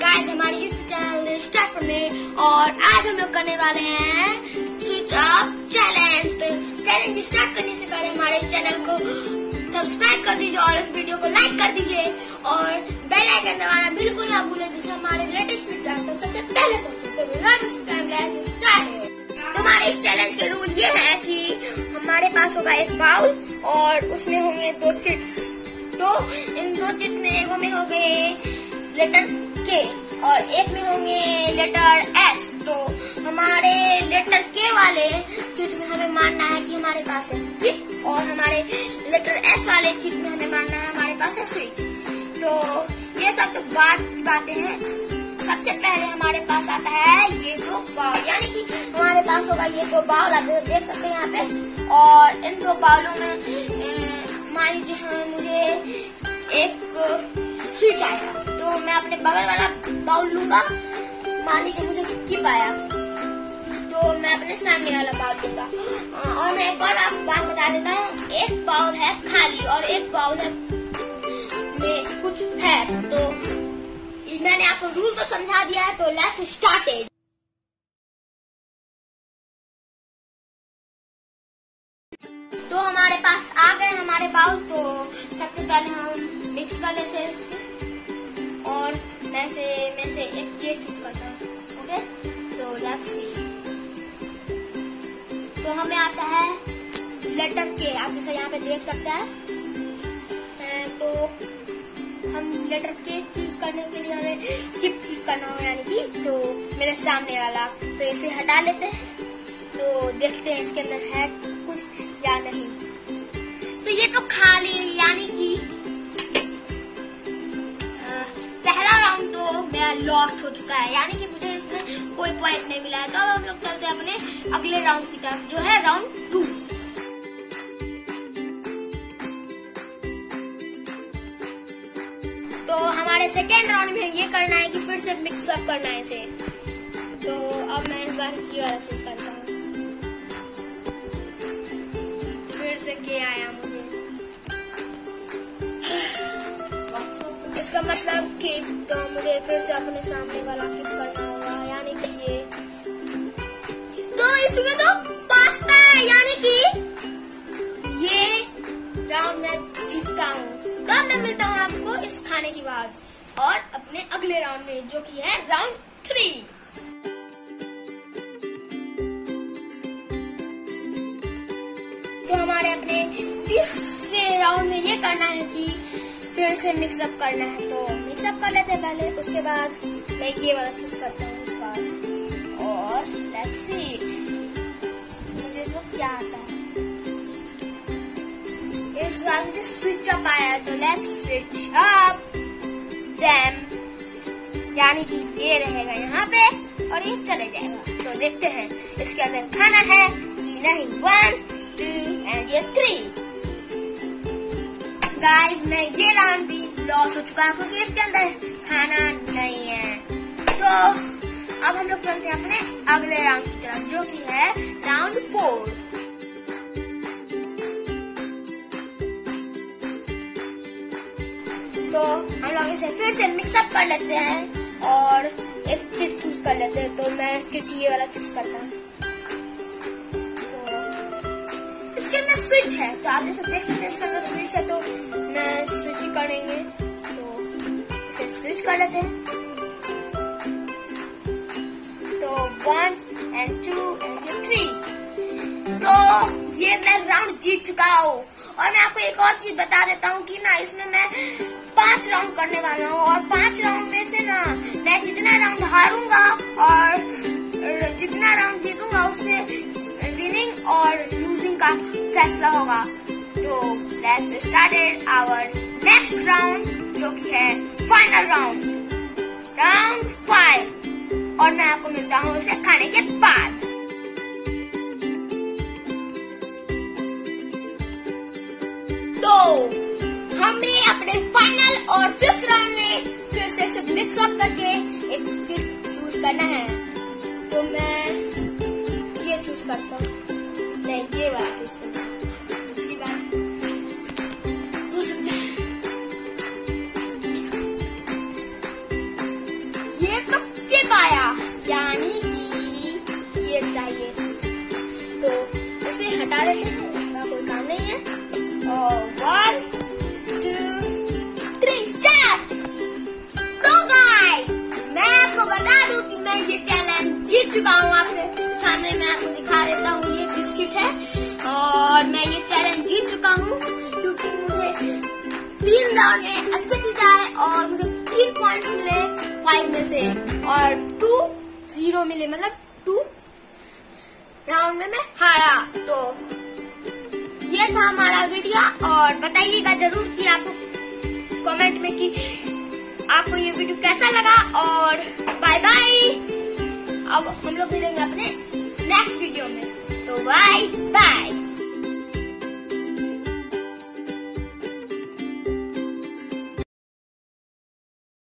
Guys हमारे YouTube channel start करने और आज हम लोग करने वाले हैं स्विच अप चैलेंज। तो चैलेंज स्टार्ट करने से पहले हमारे इस चैनल को सब्सक्राइब कर दीजिए और इस वीडियो को लाइक कर दीजिए और बेल आइकन दबाना बिल्कुल ना भूलें, जिससे हमारे लेटेस्ट वीडियो सबसे पहले पहुंचे। तो हमारे इस चैलेंज के रूल ये है कि हमारे पास होगा एक बाउल और उसमें होंगे 2 चिट्स। तो इन 2 चिट्स में एक में हो गए लेटर के और एक में होंगे लेटर एस। तो हमारे लेटर के वाले चिट में हमें मानना है कि हमारे पास है चिट और हमारे लेटर एस वाले चिट में हमें मानना है हमारे पास है स्विच। तो ये सब तो बातें हैं। सबसे पहले हमारे पास आता है ये 2 बाउल, यानी कि हमारे पास होगा ये 2 बाउल, आप देख सकते हैं यहाँ पे। और इन 2 बाउलों में मान लीजिए मुझे एक स्विच आएगा, तो मैं अपने बगल वाला बाउल लूंगा। मान लीजिए मुझे किप आया तो मैं अपने सामने वाला बाउल लूंगा। और मैं एक और आपको बात बता देता हूँ, एक बाउल है खाली और एक बाउल है में कुछ है। तो मैंने आपको रूल तो समझा दिया है, तो लेट्स स्टार्टेड। तो हमारे पास आ गए हमारे बाउल। तो सबसे पहले हम मिक्स कर लेते हैं और मैं से एक ये चूज करता हूँ। ओके, तो लेट्स सी। तो हमें आता है लेटर के, आप जैसे यहाँ पे देख सकते हैं। तो हम लेटर के चूज करने के लिए हमें किप चूज करना होगा, यानी कि तो मेरे सामने वाला। तो इसे हटा लेते हैं, तो देखते हैं इसके अंदर है कुछ या नहीं। तो ये तो खाली है, यानी कि पहला राउंड तो मेरा लॉस्ट हो चुका है, यानी कि मुझे इसमें कोई पॉइंट नहीं मिला है। तो अब हम लोग चलते हैं अपने अगले राउंड की तरफ, जो है राउंड 2। तो हमारे सेकेंड राउंड में ये करना है कि फिर से मिक्स अप करना है इसे। तो अब मैं इस बार ये वाला चूज करता हूँ। फिर से के आया मुझे, इसका मतलब किप। तो मुझे फिर से अपने सामने वाला किप करना होगा, यानी कि ये। तो इसमें तो पास्ता है, यानी कि ये राउंड में जीतता हूँ। तो अब मैं मिलता हूँ आपको इस खाने के बाद और अपने अगले राउंड में, जो कि है राउंड 3। तो हमारे अपने तीसरे राउंड में ये करना है कि फिर से मिक्सअप करना है। तो मिक्सअप कर लेते हैं पहले, उसके बाद मैं ये वाला चूज करता हूँ इस बार। और लेट्स सी मुझे इसमें क्या आता है। इस बार मुझे स्विच अप आया है, तो लेट्स स्विच अप देम, यानी कि ये रहेगा यहाँ पे और ये चले जाएगा। तो देखते हैं इसके अंदर खाना है कि नहीं। 1 2 एंड ये 3। गाइस मैं ये राउंड भी लॉस हो चुका है क्योंकि इसके अंदर खाना नहीं है। तो अब हम लोग चलते हैं अपने अगले राउंड की तरफ, जो कि है राउंड 4। तो हम लोग इसे फिर से मिक्सअप कर लेते हैं और एक चिट चूज कर लेते हैं। तो मैं चिट ये वाला चूज करता हूँ। तो इसके अंदर स्विच है, तो आप जैसे देख सकते हैं इसके अंदर स्विच है, तो मैं स्विच ही करेंगे। तो इसे स्विच कर लेते हैं। तो 1 एंड 2 एंड 3। तो ये मैं राउंड जीत चुका हूँ। और मैं आपको एक और चीज बता देता हूँ कि ना इसमें मैं 5 राउंड करने वाला हूँ और 5 राउंड में से ना मैं जितना राउंड हारूंगा और जितना राउंड जीतूंगा उससे विनिंग और लूजिंग का फैसला होगा। तो let's start our next round, जो कि है फाइनल राउंड, राउंड 5। और मैं आपको मिलता हूँ इसे खाने के बाद। तो हमें अपने फाइनल और 5th राउंड में फिर से सिर्फ मिक्स अप करके एक चीज चूज करना है। तो मैं ये चूज करता हूँ, नहीं ये वाला चूज करता हूँ। दूसरी बार राउंड में अच्छे से जाए और मुझे 3 पॉइंट मिले 5 में से और 2-0 मिले, मतलब 2 राउंड में मैं हारा। तो ये था हमारा वीडियो और बताइएगा जरूर कि आपको कमेंट में कि आपको ये वीडियो कैसा लगा। और बाय बाय, अब हम लोग मिलेंगे अपने नेक्स्ट वीडियो में। तो बाय बाय।